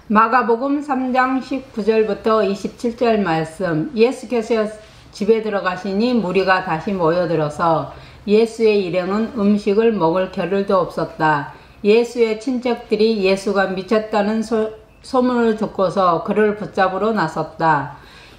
마가복음 3장 19절부터 27절 말씀. 예수께서 집에 들어가시니 무리가 다시 모여들어서 예수의 일행은 음식을 먹을 겨를도 없었다. 예수의 친척들이 예수가 미쳤다는 소문을 듣고서 그를 붙잡으러 나섰다.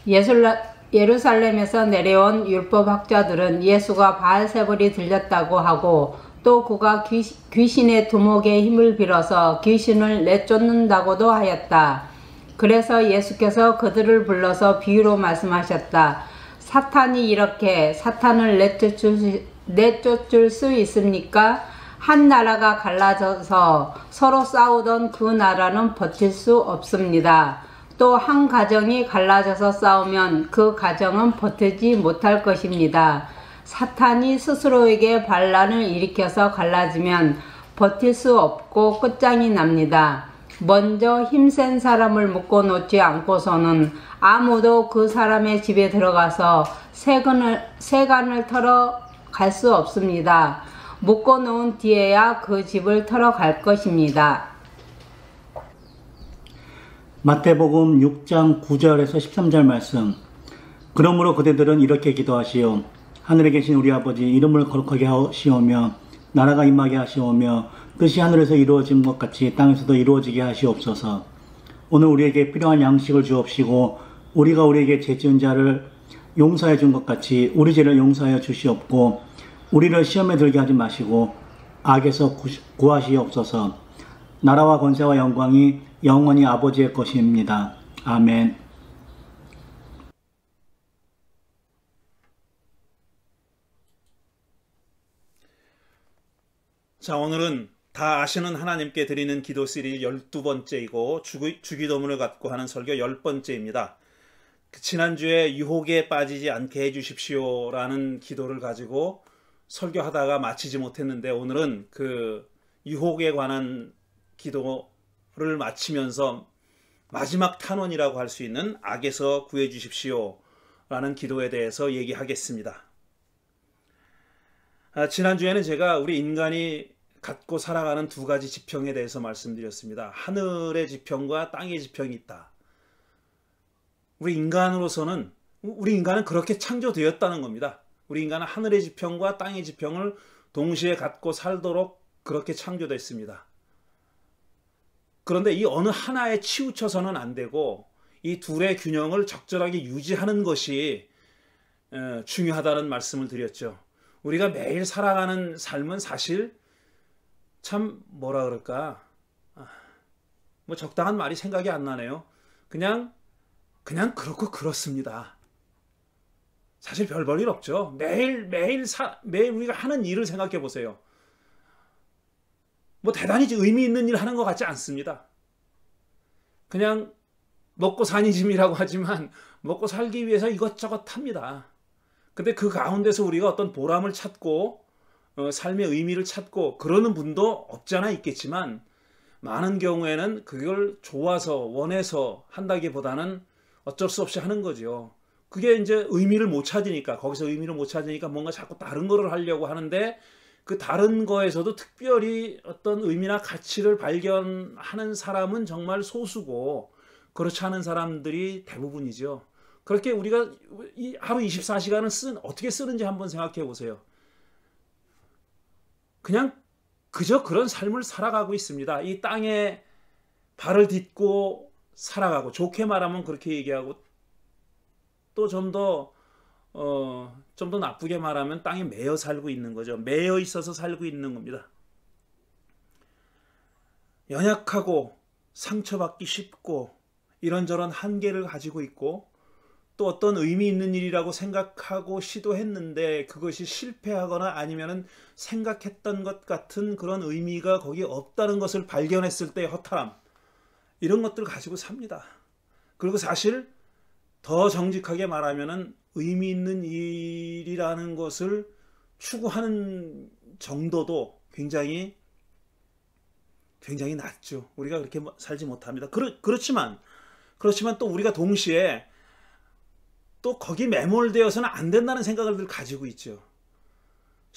예루살렘에서 내려온 율법학자들은 예수가 바알세불이 들렸다고 하고 또 그가 귀신의 두목의 힘을 빌어서 귀신을 내쫓는다고도 하였다. 그래서 예수께서 그들을 불러서 비유로 말씀하셨다. 사탄이 이렇게 사탄을 내쫓을 수 있습니까? 한 나라가 갈라져서 서로 싸우던 그 나라는 버틸 수 없습니다. 또 한 가정이 갈라져서 싸우면 그 가정은 버티지 못할 것입니다. 사탄이 스스로에게 반란을 일으켜서 갈라지면 버틸 수 없고 끝장이 납니다. 먼저 힘센 사람을 묶어놓지 않고서는 아무도 그 사람의 집에 들어가서 세간을 털어 갈 수 없습니다. 묶어놓은 뒤에야 그 집을 털어 갈 것입니다. 마태복음 6장 9절에서 13절 말씀. 그러므로 그대들은 이렇게 기도하시오. 하늘에 계신 우리 아버지, 이름을 거룩하게 하시오며 나라가 임하게 하시오며 뜻이 하늘에서 이루어진 것 같이 땅에서도 이루어지게 하시옵소서. 오늘 우리에게 필요한 양식을 주옵시고 우리가 우리에게 죄 지은 자를 용서해 준 것 같이 우리 죄를 용서하여 주시옵고 우리를 시험에 들게 하지 마시고 악에서 구하시옵소서. 나라와 권세와 영광이 영원히 아버지의 것입니다. 아멘. 자, 오늘은 다 아시는 하나님께 드리는 기도 시리즈 12번째이고 주기도문을 갖고 하는 설교 10번째입니다. 지난주에 유혹에 빠지지 않게 해주십시오 라는 기도를 가지고 설교하다가 마치지 못했는데 오늘은 그 유혹에 관한 기도를 마치면서 마지막 탄원이라고 할 수 있는 악에서 구해 주십시오 라는 기도에 대해서 얘기하겠습니다. 지난주에는 제가 우리 인간이 갖고 살아가는 두 가지 지평에 대해서 말씀드렸습니다. 하늘의 지평과 땅의 지평이 있다. 우리 인간은 그렇게 창조되었다는 겁니다. 우리 인간은 하늘의 지평과 땅의 지평을 동시에 갖고 살도록 그렇게 창조됐습니다. 그런데 이 어느 하나에 치우쳐서는 안 되고 이 둘의 균형을 적절하게 유지하는 것이 중요하다는 말씀을 드렸죠. 우리가 매일 살아가는 삶은 사실 참 뭐라 그럴까, 뭐 적당한 말이 생각이 안 나네요. 그냥 그렇고 그렇습니다. 사실 별 볼 일 없죠. 매일 우리가 하는 일을 생각해 보세요. 뭐 대단히 의미 있는 일 하는 것 같지 않습니다. 그냥 먹고 사니 짐이라고 하지만 먹고 살기 위해서 이것저것 합니다. 근데 그 가운데서 우리가 어떤 보람을 찾고 삶의 의미를 찾고 그러는 분도 없지 않아 있겠지만 많은 경우에는 그걸 좋아서 원해서 한다기보다는 어쩔 수 없이 하는 거죠. 그게 이제 의미를 못 찾으니까, 거기서 의미를 못 찾으니까 뭔가 자꾸 다른 거를 하려고 하는데 그 다른 거에서도 특별히 어떤 의미나 가치를 발견하는 사람은 정말 소수고 그렇지 않은 사람들이 대부분이죠. 그렇게 우리가 이 하루 24시간을 어떻게 쓰는지 한번 생각해 보세요. 그냥 그저 그런 삶을 살아가고 있습니다. 이 땅에 발을 딛고 살아가고, 좋게 말하면 그렇게 얘기하고, 또 좀 더 나쁘게 말하면 땅에 매여 살고 있는 거죠. 매여 있어서 살고 있는 겁니다. 연약하고 상처받기 쉽고 이런저런 한계를 가지고 있고 또 어떤 의미 있는 일이라고 생각하고 시도했는데 그것이 실패하거나 아니면은 생각했던 것 같은 그런 의미가 거기에 없다는 것을 발견했을 때의 허탈함, 이런 것들을 가지고 삽니다. 그리고 사실 더 정직하게 말하면은 의미 있는 일이라는 것을 추구하는 정도도 굉장히 낮죠. 우리가 그렇게 살지 못합니다. 그렇지만 또 우리가 동시에 또 거기 매몰되어서는 안 된다는 생각을 늘 가지고 있죠.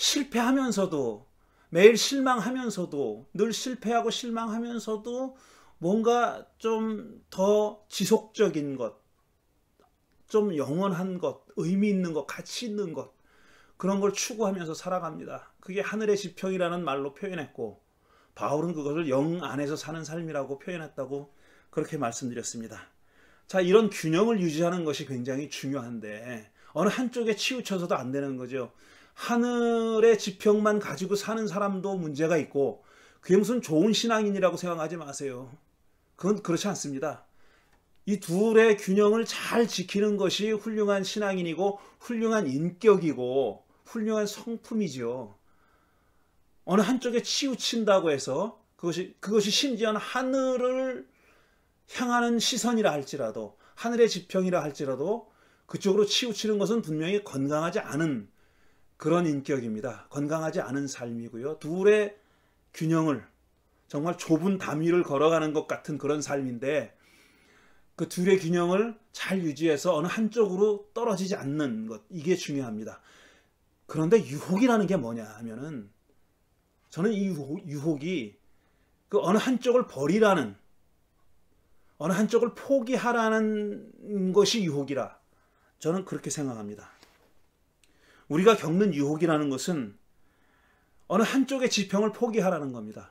실패하면서도, 매일 실망하면서도, 늘 실패하고 실망하면서도 뭔가 좀 더 지속적인 것, 좀 영원한 것, 의미 있는 것, 가치 있는 것, 그런 걸 추구하면서 살아갑니다. 그게 하늘의 지평이라는 말로 표현했고, 바울은 그것을 영 안에서 사는 삶이라고 표현했다고 그렇게 말씀드렸습니다. 자, 이런 균형을 유지하는 것이 굉장히 중요한데 어느 한쪽에 치우쳐서도 안 되는 거죠. 하늘의 지평만 가지고 사는 사람도 문제가 있고 그게 무슨 좋은 신앙인이라고 생각하지 마세요. 그건 그렇지 않습니다. 이 둘의 균형을 잘 지키는 것이 훌륭한 신앙인이고 훌륭한 인격이고 훌륭한 성품이지요. 어느 한쪽에 치우친다고 해서 그것이 심지어는 하늘을 향하는 시선이라 할지라도, 하늘의 지평이라 할지라도 그쪽으로 치우치는 것은 분명히 건강하지 않은 그런 인격입니다. 건강하지 않은 삶이고요. 둘의 균형을, 정말 좁은 담 위를 걸어가는 것 같은 그런 삶인데 그 둘의 균형을 잘 유지해서 어느 한쪽으로 떨어지지 않는 것, 이게 중요합니다. 그런데 유혹이라는 게 뭐냐 하면은, 저는 이 유혹이 그 어느 한쪽을 버리라는, 어느 한쪽을 포기하라는 것이 유혹이라 저는 그렇게 생각합니다. 우리가 겪는 유혹이라는 것은 어느 한쪽의 지평을 포기하라는 겁니다.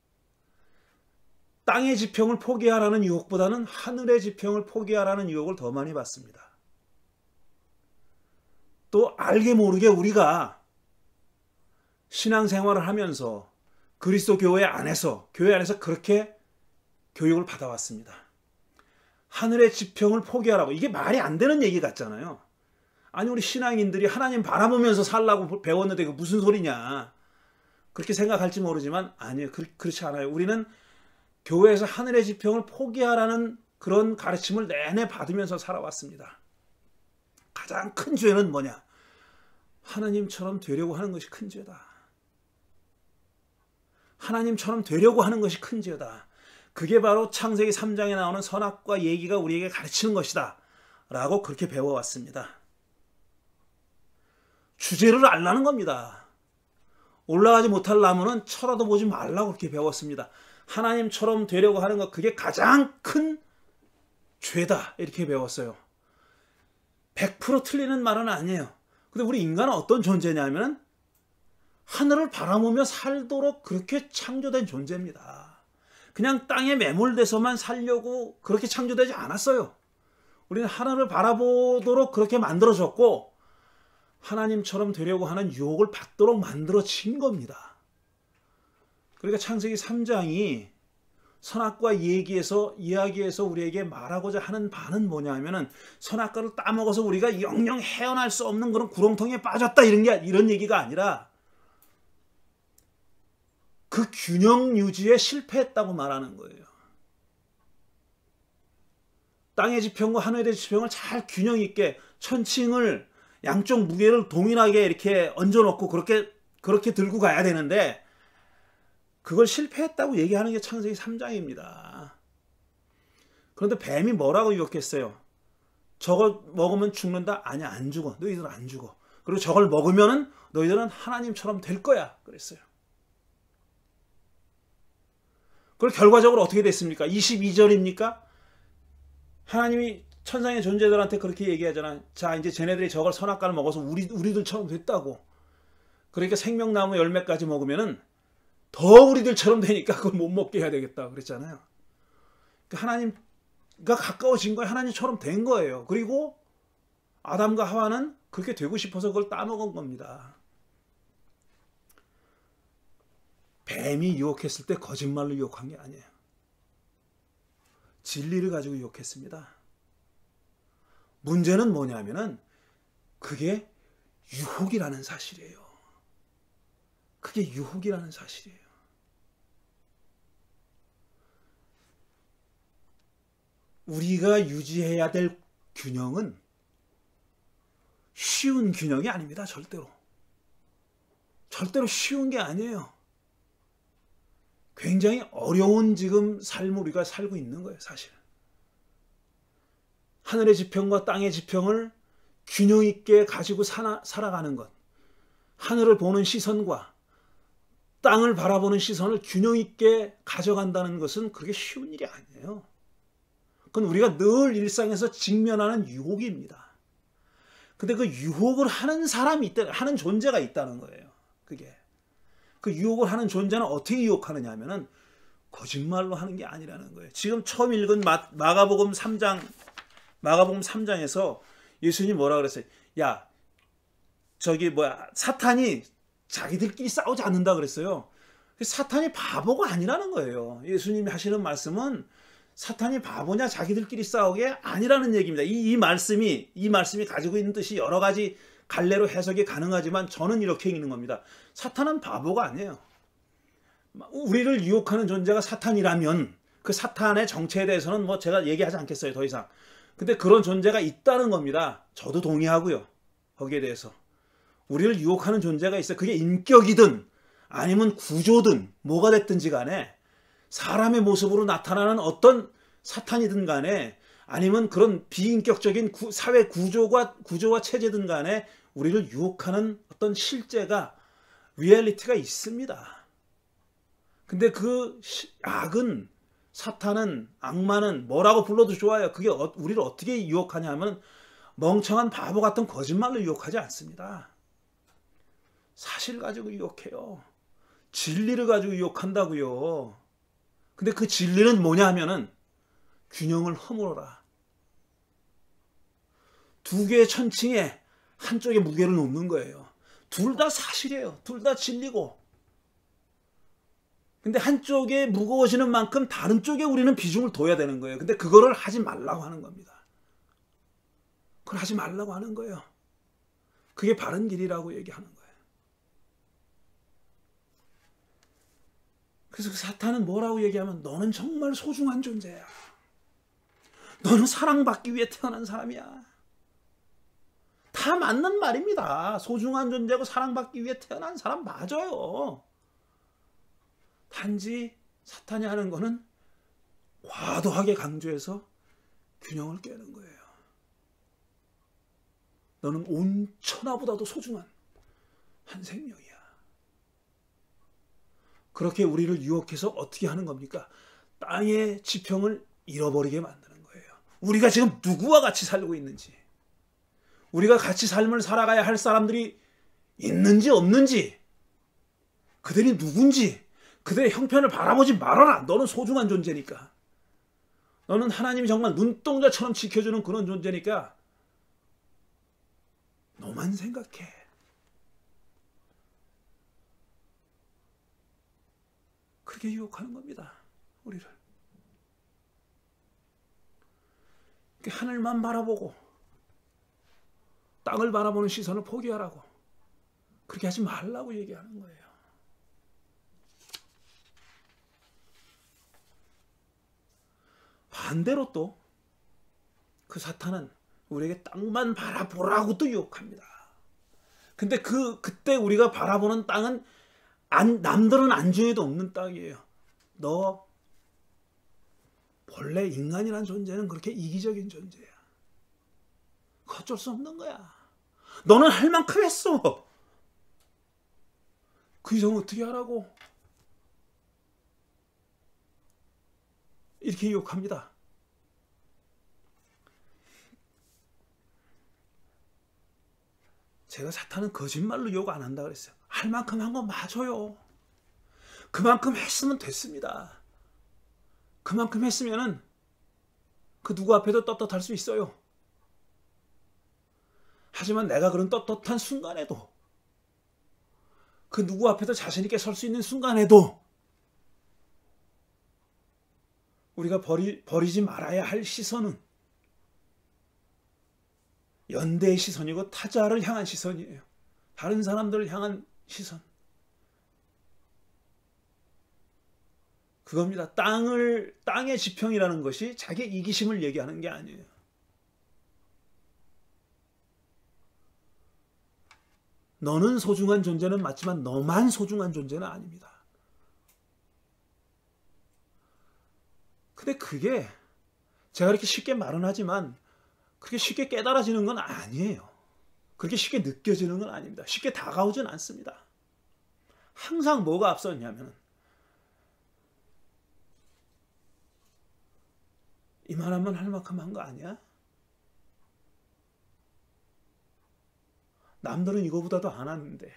땅의 지평을 포기하라는 유혹보다는 하늘의 지평을 포기하라는 유혹을 더 많이 받습니다. 또 알게 모르게 우리가 신앙생활을 하면서 그리스도 교회 안에서 그렇게 교육을 받아왔습니다. 하늘의 지평을 포기하라고. 이게 말이 안 되는 얘기 같잖아요. 아니, 우리 신앙인들이 하나님 바라보면서 살라고 배웠는데 이거 무슨 소리냐, 그렇게 생각할지 모르지만 아니에요. 그렇지 않아요. 우리는 교회에서 하늘의 지평을 포기하라는 그런 가르침을 내내 받으면서 살아왔습니다. 가장 큰 죄는 뭐냐? 하나님처럼 되려고 하는 것이 큰 죄다. 하나님처럼 되려고 하는 것이 큰 죄다. 그게 바로 창세기 3장에 나오는 선악과 예기가 우리에게 가르치는 것이다 라고 그렇게 배워왔습니다. 주제를 알라는 겁니다. 올라가지 못할 나무는 쳐다도 보지 말라고 그렇게 배웠습니다. 하나님처럼 되려고 하는 것, 그게 가장 큰 죄다 이렇게 배웠어요. 100% 틀리는 말은 아니에요. 근데 우리 인간은 어떤 존재냐면 하늘을 바라보며 살도록 그렇게 창조된 존재입니다. 그냥 땅에 매몰돼서만 살려고 그렇게 창조되지 않았어요. 우리는 하늘을 바라보도록 그렇게 만들어졌고 하나님처럼 되려고 하는 유혹을 받도록 만들어진 겁니다. 그러니까 창세기 3장이 선악과 이야기에서 우리에게 말하고자 하는 바는 뭐냐 하면은 선악과를 따먹어서 우리가 영영 헤어날 수 없는 그런 구렁텅이에 빠졌다 이런 얘기가 아니라 그 균형 유지에 실패했다고 말하는 거예요. 땅의 지평과 하늘의 지평을 잘 균형 있게 천칭을 양쪽 무게를 동일하게 이렇게 얹어놓고 그렇게 들고 가야 되는데 그걸 실패했다고 얘기하는 게 창세기 3장입니다. 그런데 뱀이 뭐라고 유혹했어요? 저거 먹으면 죽는다? 아니야, 안 죽어. 너희들은 안 죽어. 그리고 저걸 먹으면 너희들은 하나님처럼 될 거야 그랬어요. 그걸 결과적으로 어떻게 됐습니까? 22절입니까? 하나님이 천상의 존재들한테 그렇게 얘기하잖아. 자, 이제 쟤네들이 저걸 선악과를 먹어서 우리들처럼 됐다고. 그러니까 생명나무 열매까지 먹으면은 더 우리들처럼 되니까 그걸 못 먹게 해야 되겠다 그랬잖아요. 그러니까 하나님과 가까워진 거예요. 하나님처럼 된 거예요. 그리고 아담과 하와는 그렇게 되고 싶어서 그걸 따먹은 겁니다. 뱀이 유혹했을 때 거짓말로 유혹한 게 아니에요. 진리를 가지고 유혹했습니다. 문제는 뭐냐면은 그게 유혹이라는 사실이에요. 그게 유혹이라는 사실이에요. 우리가 유지해야 될 균형은 쉬운 균형이 아닙니다. 절대로. 절대로 쉬운 게 아니에요. 굉장히 어려운 지금 삶을 우리가 살고 있는 거예요, 사실. 하늘의 지평과 땅의 지평을 균형 있게 가지고 살아가는 것. 하늘을 보는 시선과 땅을 바라보는 시선을 균형 있게 가져간다는 것은 그렇게 쉬운 일이 아니에요. 그건 우리가 늘 일상에서 직면하는 유혹입니다. 근데 그 유혹을 하는 사람이 있다, 하는 존재가 있다는 거예요. 그게. 그 유혹을 하는 존재는 어떻게 유혹하느냐 하면은 거짓말로 하는 게 아니라는 거예요. 지금 처음 읽은 마가복음 3장에서 예수님이 뭐라 그랬어요? 야, 사탄이 자기들끼리 싸우지 않는다 그랬어요. 사탄이 바보가 아니라는 거예요. 예수님이 하시는 말씀은 사탄이 바보냐 자기들끼리 싸우게 아니라는 얘기입니다. 이 말씀이 가지고 있는 뜻이 여러 가지 갈래로 해석이 가능하지만 저는 이렇게 읽는 겁니다. 사탄은 바보가 아니에요. 우리를 유혹하는 존재가 사탄이라면 그 사탄의 정체에 대해서는 뭐 제가 얘기하지 않겠어요. 더 이상. 근데 그런 존재가 있다는 겁니다. 저도 동의하고요. 거기에 대해서. 우리를 유혹하는 존재가 있어요. 그게 인격이든 아니면 구조든 뭐가 됐든지 간에 사람의 모습으로 나타나는 어떤 사탄이든 간에 아니면 그런 비인격적인 사회 구조와 체제든 간에 우리를 유혹하는 어떤 실제가 리얼리티가 있습니다. 근데 그 악은 사탄은 악마는 뭐라고 불러도 좋아요. 그게 우리를 어떻게 유혹하냐 하면 멍청한 바보 같은 거짓말로 유혹하지 않습니다. 사실 가지고 유혹해요. 진리를 가지고 유혹한다고요. 근데 그 진리는 뭐냐 하면은 균형을 허물어라. 두 개의 천칭에 한쪽에 무게를 놓는 거예요. 둘 다 사실이에요. 둘 다 진리고. 근데 한쪽에 무거워지는 만큼 다른 쪽에 우리는 비중을 둬야 되는 거예요. 근데 그거를 하지 말라고 하는 겁니다. 그걸 하지 말라고 하는 거예요. 그게 바른 길이라고 얘기하는 거예요. 그래서 사탄은 뭐라고 얘기하면 너는 정말 소중한 존재야. 너는 사랑받기 위해 태어난 사람이야. 다 맞는 말입니다. 소중한 존재고 사랑받기 위해 태어난 사람 맞아요. 단지 사탄이 하는 거는 과도하게 강조해서 균형을 깨는 거예요. 너는 온 천하보다도 소중한 한 생명이야. 그렇게 우리를 유혹해서 어떻게 하는 겁니까? 땅의 지평을 잃어버리게 만드는 거예요. 우리가 지금 누구와 같이 살고 있는지, 우리가 같이 삶을 살아가야 할 사람들이 있는지 없는지, 그들이 누군지, 그들의 형편을 바라보지 말아라. 너는 소중한 존재니까. 너는 하나님이 정말 눈동자처럼 지켜주는 그런 존재니까 너만 생각해. 그렇게 유혹하는 겁니다. 우리를. 하늘만 바라보고 땅을 바라보는 시선을 포기하라고. 그렇게 하지 말라고 얘기하는 거예요. 반대로 또 그 사탄은 우리에게 땅만 바라보라고 또 유혹합니다. 근데 그때 우리가 바라보는 땅은 남들은 안중에도 없는 땅이에요. 너 본래 인간이란 존재는 그렇게 이기적인 존재야. 어쩔 수 없는 거야. 너는 할 만큼 했어. 그 이상 어떻게 하라고? 이렇게 유혹합니다. 제가 사탄은 거짓말로 유혹 안 한다 그랬어요. 할 만큼 한 건 맞아요. 그만큼 했으면 됐습니다. 그만큼 했으면은 그 누구 앞에도 떳떳할 수 있어요. 하지만 내가 그런 떳떳한 순간에도, 그 누구 앞에도 자신 있게 설 수 있는 순간에도 우리가 버리지 말아야 할 시선은 연대의 시선이고 타자를 향한 시선이에요. 다른 사람들을 향한 시선. 그겁니다. 땅의 지평이라는 것이 자기 이기심을 얘기하는 게 아니에요. 너는 소중한 존재는 맞지만 너만 소중한 존재는 아닙니다. 근데 그게 제가 이렇게 쉽게 말은 하지만 그렇게 쉽게 깨달아지는 건 아니에요. 그렇게 쉽게 느껴지는 건 아닙니다. 쉽게 다가오진 않습니다. 항상 뭐가 앞섰냐면 이만하면 할 만큼 한 거 아니야? 남들은 이거보다도 안 하는데.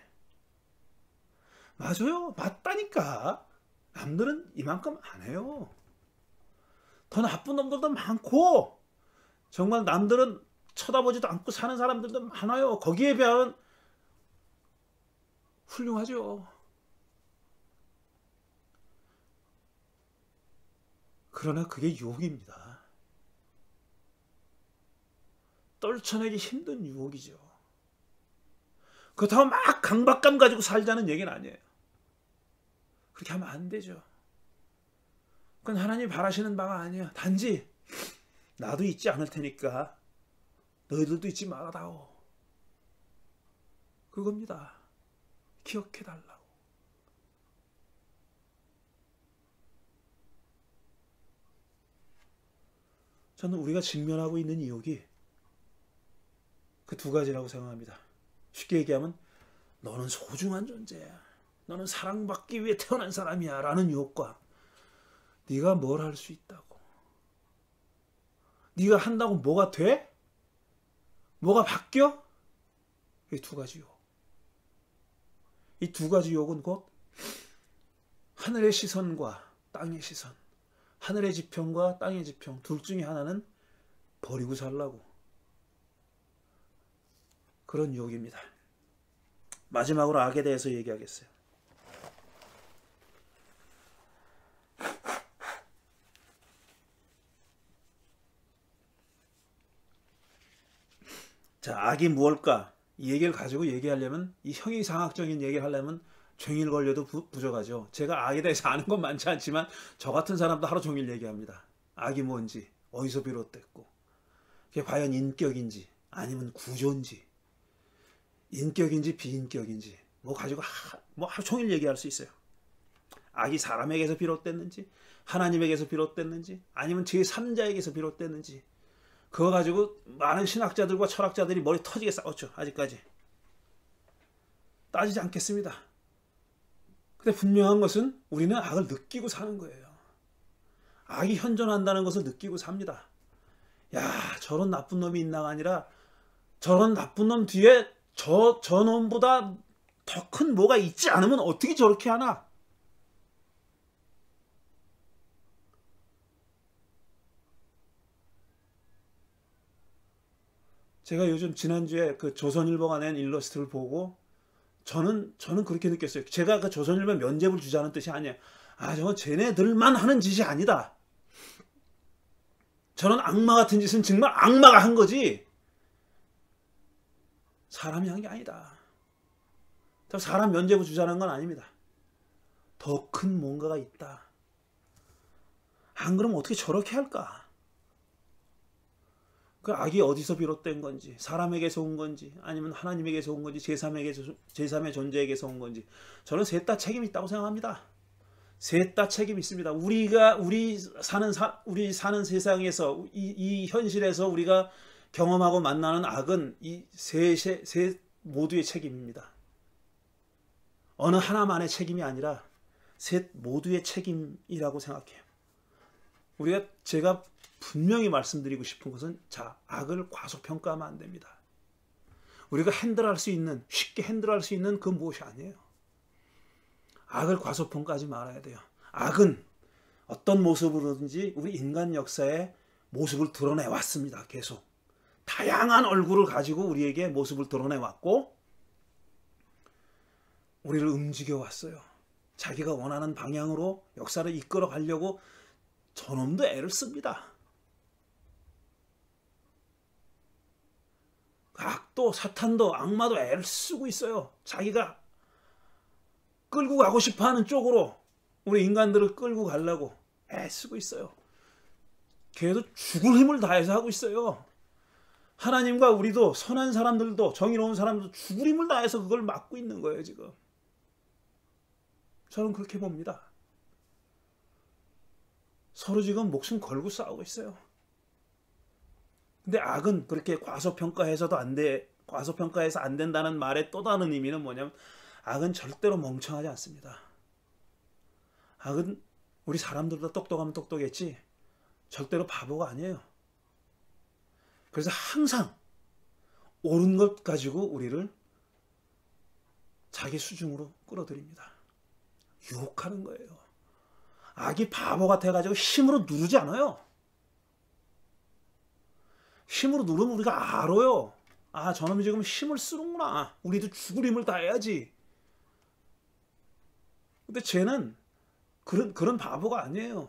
맞아요. 맞다니까. 남들은 이만큼 안 해요. 더 나쁜 놈들도 많고 정말 남들은 쳐다보지도 않고 사는 사람들도 많아요. 거기에 비하면 훌륭하죠. 그러나 그게 유혹입니다. 떨쳐내기 힘든 유혹이죠. 그렇다고 막 강박감 가지고 살자는 얘기는 아니에요. 그렇게 하면 안 되죠. 그건 하나님이 바라시는 바가 아니에요. 단지 나도 잊지 않을 테니까 너희들도 잊지 말아다오. 그겁니다. 기억해달라고. 저는 우리가 직면하고 있는 유혹이 그 두 가지라고 생각합니다. 쉽게 얘기하면 너는 소중한 존재야. 너는 사랑받기 위해 태어난 사람이야 라는 유혹과 네가 뭘 할 수 있다고. 네가 한다고 뭐가 돼? 뭐가 바뀌어? 이 두 가지 유혹. 이 두 가지 유혹은 곧 하늘의 시선과 땅의 시선, 하늘의 지평과 땅의 지평 둘 중에 하나는 버리고 살라고. 그런 유혹입니다. 마지막으로 악에 대해서 얘기하겠어요. 자, 악이 무엇일까? 이 얘기를 가지고 얘기하려면, 이 형이상학적인 얘기를 하려면 종일 걸려도 부족하죠. 제가 악에 대해서 아는 건 많지 않지만 저 같은 사람도 하루 종일 얘기합니다. 악이 뭔지, 어디서 비롯됐고, 그게 과연 인격인지 아니면 구조인지, 인격인지 비인격인지 뭐 가지고 뭐 하루 종일 얘기할 수 있어요. 악이 사람에게서 비롯됐는지 하나님에게서 비롯됐는지 아니면 제3자에게서 비롯됐는지 그거 가지고 많은 신학자들과 철학자들이 머리 터지게 싸웠죠. 아직까지 따지지 않겠습니다. 근데 분명한 것은 우리는 악을 느끼고 사는 거예요. 악이 현존한다는 것을 느끼고 삽니다. 야, 저런 나쁜 놈이 있나가 아니라 저런 나쁜 놈 뒤에 저 놈보다 더 큰 뭐가 있지 않으면 어떻게 저렇게 하나? 제가 요즘 지난주에 그 조선일보가 낸 일러스트를 보고 저는 그렇게 느꼈어요. 제가 그 조선일보에 면죄부를 주자는 뜻이 아니에요. 아, 저건 쟤네들만 하는 짓이 아니다. 저런 악마 같은 짓은 정말 악마가 한 거지 사람이 한 게 아니다. 사람 면죄부 주자는 건 아닙니다. 더 큰 뭔가가 있다. 안 그러면 어떻게 저렇게 할까? 그 악이 어디서 비롯된 건지, 사람에게서 온 건지, 아니면 하나님에게서 온 건지, 제3의 존재에게서 온 건지, 저는 셋 다 책임이 있다고 생각합니다. 셋 다 책임이 있습니다. 우리 사는 세상에서, 이 현실에서 우리가 경험하고 만나는 악은 이 셋 모두의 책임입니다. 어느 하나만의 책임이 아니라 셋 모두의 책임이라고 생각해요. 제가 분명히 말씀드리고 싶은 것은, 자, 악을 과소평가하면 안 됩니다. 우리가 쉽게 핸들할 수 있는 그 무엇이 아니에요. 악을 과소평가하지 말아야 돼요. 악은 어떤 모습으로든지 우리 인간 역사에 모습을 드러내 왔습니다. 계속. 다양한 얼굴을 가지고 우리에게 모습을 드러내 왔고, 우리를 움직여 왔어요. 자기가 원하는 방향으로 역사를 이끌어 가려고 저놈도 애를 씁니다. 악도 사탄도 악마도 애를 쓰고 있어요. 자기가 끌고 가고 싶어하는 쪽으로 우리 인간들을 끌고 가려고 애쓰고 있어요. 걔도 죽을 힘을 다해서 하고 있어요. 하나님과 우리도, 선한 사람들도, 정의로운 사람들도 죽을 힘을 다해서 그걸 막고 있는 거예요, 지금. 저는 그렇게 봅니다. 서로 지금 목숨 걸고 싸우고 있어요. 근데 악은 그렇게 과소평가해서 안 된다는 말의 또 다른 의미는 뭐냐면, 악은 절대로 멍청하지 않습니다. 악은 우리 사람들보다 똑똑하면 똑똑했지 절대로 바보가 아니에요. 그래서 항상 옳은 것 가지고 우리를 자기 수중으로 끌어들입니다. 유혹하는 거예요. 악이 바보 같아가지고 힘으로 누르지 않아요. 힘으로 누르면 우리가 알아요. 아, 저놈이 지금 힘을 쓰는구나. 우리도 죽을 힘을 다해야지. 근데 쟤는 그런 바보가 아니에요.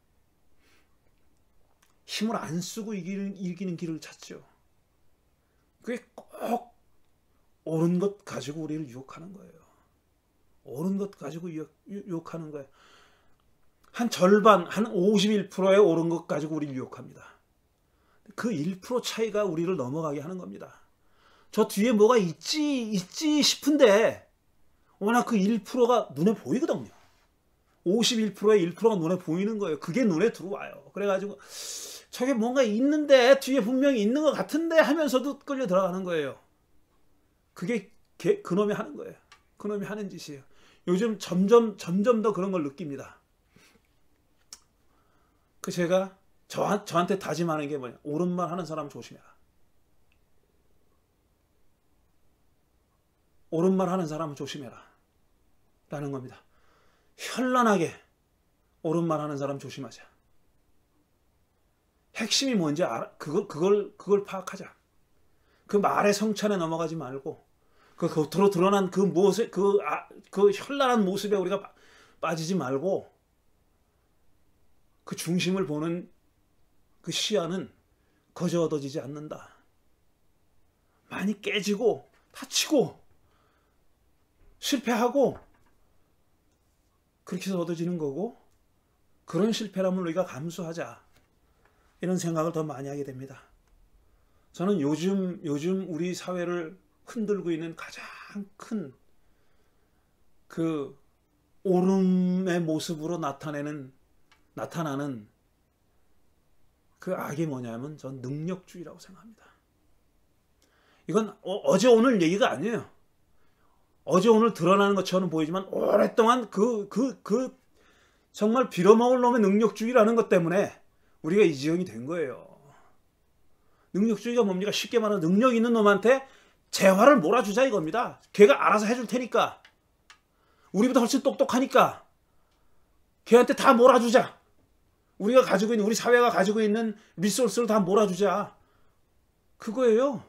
힘을 안 쓰고 이기는 길을 찾죠. 그게 꼭 옳은 것 가지고 우리를 유혹하는 거예요. 옳은 것 가지고 유혹하는 거예요. 한 절반, 한 51%의 옳은 것 가지고 우리를 유혹합니다. 그 1% 차이가 우리를 넘어가게 하는 겁니다. 저 뒤에 뭐가 있지 싶은데 워낙 그 1%가 눈에 보이거든요. 51%의 1%가 눈에 보이는 거예요. 그게 눈에 들어와요. 그래가지고 저게 뭔가 있는데 뒤에 분명히 있는 것 같은데 하면서도 끌려 들어가는 거예요. 그게 그놈이 하는 거예요. 그놈이 하는 짓이에요. 요즘 점점 더 그런 걸 느낍니다. 그 제가 저한테 다짐하는 게 뭐냐. 옳은 말 하는 사람 조심해라. 옳은 말 하는 사람은 조심해라. 라는 겁니다. 현란하게 옳은 말 하는 사람 조심하자. 핵심이 뭔지 알아. 그걸 파악하자. 그 말의 성찬에 넘어가지 말고 그 겉으로 드러난 그 모습, 그 현란한 모습에 우리가 빠지지 말고 그 중심을 보는 그 시야는 거저 얻어지지 않는다. 많이 깨지고 다치고 실패하고 그렇게 해서 얻어지는 거고, 그런 실패람을 우리가 감수하자, 이런 생각을 더 많이 하게 됩니다. 저는 요즘 우리 사회를 흔들고 있는 가장 큰 그 옳음의 모습으로 나타나는 그 악이 뭐냐면 전 능력주의라고 생각합니다. 이건 어제 오늘 얘기가 아니에요. 어제 오늘 드러나는 것처럼 보이지만 오랫동안 정말 빌어먹을 놈의 능력주의라는 것 때문에 우리가 이 지경이 된 거예요. 능력주의가 뭡니까? 쉽게 말하면 능력 있는 놈한테 재화를 몰아주자 이겁니다. 걔가 알아서 해줄 테니까, 우리보다 훨씬 똑똑하니까 걔한테 다 몰아주자. 우리가 가지고 있는, 우리 사회가 가지고 있는 리소스를 다 몰아주자. 그거예요.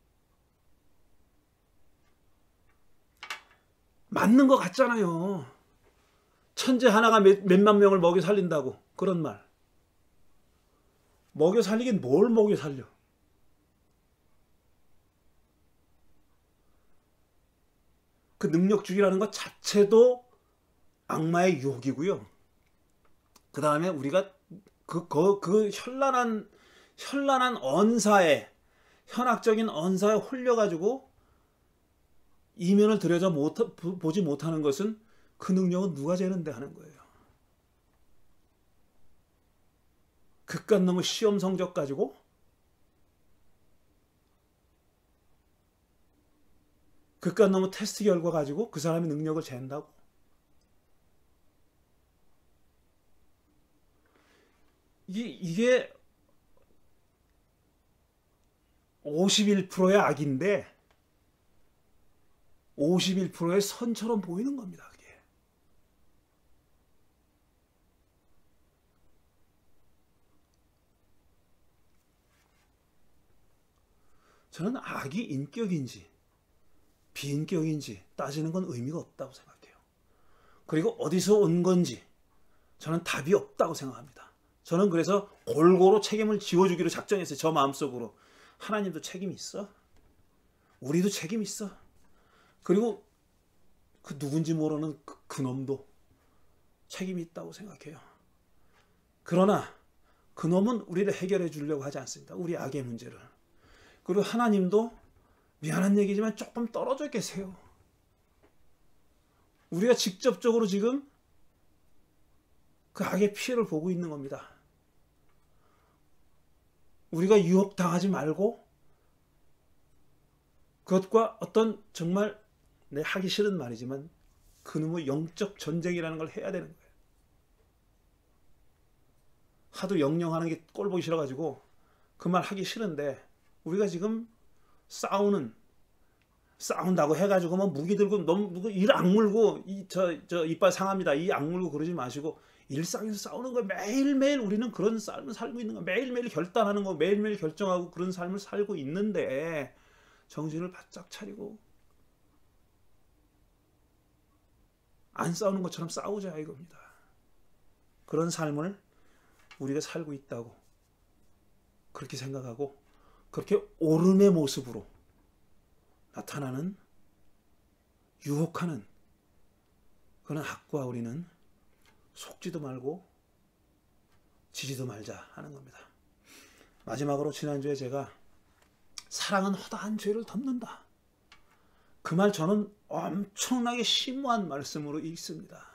맞는 것 같잖아요. 천재 하나가 몇만 명을 먹여 살린다고, 그런 말. 먹여 살리긴 뭘 먹여 살려. 그 능력주의라는 것 자체도 악마의 유혹이고요. 그 다음에 우리가 그 현란한 언사에, 현학적인 언사에 홀려가지고 이면을 들여다 보지 못하는 것은 그 능력은 누가 재는데 하는 거예요. 그깟 놈의 시험 성적 가지고 그깟 놈의 테스트 결과 가지고 그 사람의 능력을 잰다고? 이게 51%의 악인데 51%의 선처럼 보이는 겁니다. 그게. 저는 악이 인격인지 비인격인지 따지는 건 의미가 없다고 생각해요. 그리고 어디서 온 건지 저는 답이 없다고 생각합니다. 저는 그래서 골고루 책임을 지워주기로 작정했어요. 저 마음속으로. 하나님도 책임이 있어. 우리도 책임이 있어. 그리고 그 누군지 모르는 그 놈도 책임이 있다고 생각해요. 그러나 그 놈은 우리를 해결해 주려고 하지 않습니다. 우리 악의 문제를. 그리고 하나님도 미안한 얘기지만 조금 떨어져 계세요. 우리가 직접적으로 지금 그 악의 피해를 보고 있는 겁니다. 우리가 유혹당하지 말고 그것과 어떤 정말 내 하기 싫은 말이지만 그놈의 영적 전쟁이라는 걸 해야 되는 거예요. 하도 영영하는 게 꼴 보기 싫어가지고 그 말 하기 싫은데 우리가 지금 싸운다고 해가지고 뭐 무기 들고 너무 일 악물고 저 이빨 상합니다. 이 악물고 그러지 마시고 일상에서 싸우는 거 매일매일 우리는 그런 삶을 살고 있는 거 매일매일 결단하는 거 매일매일 결정하고 그런 삶을 살고 있는데 정신을 바짝 차리고 안 싸우는 것처럼 싸우자 이겁니다. 그런 삶을 우리가 살고 있다고 그렇게 생각하고 그렇게 옳음의 모습으로 나타나는 유혹하는 그런 악과 우리는 속지도 말고 지지도 말자 하는 겁니다. 마지막으로 지난주에 제가 사랑은 허다한 죄를 덮는다. 그 말 저는 엄청나게 심오한 말씀으로 읽습니다.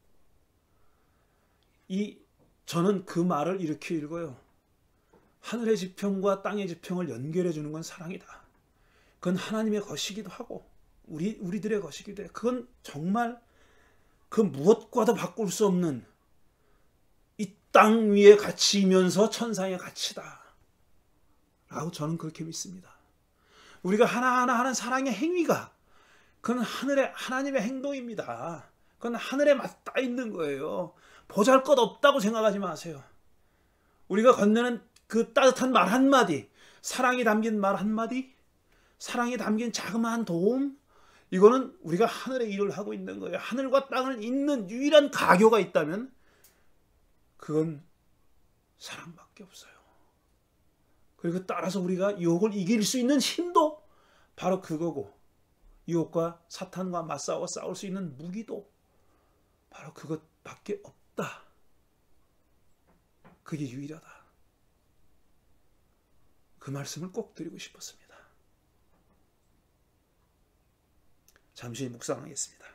저는 그 말을 이렇게 읽어요. 하늘의 지평과 땅의 지평을 연결해 주는 건 사랑이다. 그건 하나님의 것이기도 하고 우리들의 것이기도 해. 그건 정말 그 무엇과도 바꿀 수 없는 이 땅 위의 가치이면서 천상의 가치다. 라고 저는 그렇게 믿습니다. 우리가 하나하나 하는 사랑의 행위가 그건 하나님의 행동입니다. 그건 하늘에 맞닿아 있는 거예요. 보잘것없다고 생각하지 마세요. 우리가 건네는 그 따뜻한 말 한마디, 사랑이 담긴 말 한마디, 사랑이 담긴 자그마한 도움, 이거는 우리가 하늘의 일을 하고 있는 거예요. 하늘과 땅을 잇는 유일한 가교가 있다면 그건 사랑밖에 없어요. 그리고 따라서 우리가 유혹을 이길 수 있는 힘도 바로 그거고, 유혹과 사탄과 맞싸워 싸울 수 있는 무기도 바로 그것밖에 없다. 그게 유일하다. 그 말씀을 꼭 드리고 싶었습니다. 잠시 묵상하겠습니다.